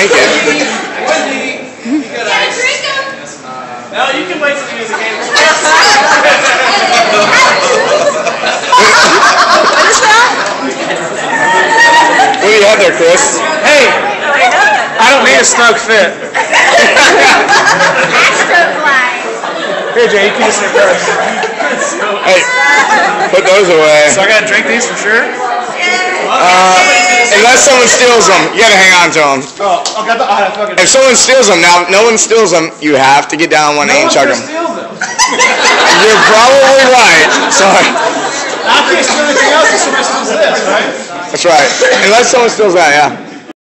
drink it. No, you can wait till the music ends. What do you have there, Chris? Hey, I don't need a snug fit. Here, Jay, you can just sit first. Hey, put those away. So I gotta drink these for sure? Unless someone steals them, you gotta hang on to them. Oh, I got the fucking. If someone steals them, now no one steals them, you have to get down on one knee and chug them. Steal them. You're probably right. Sorry. I can't steal anything else if someone steals this, right? That's right. Unless someone steals that, yeah.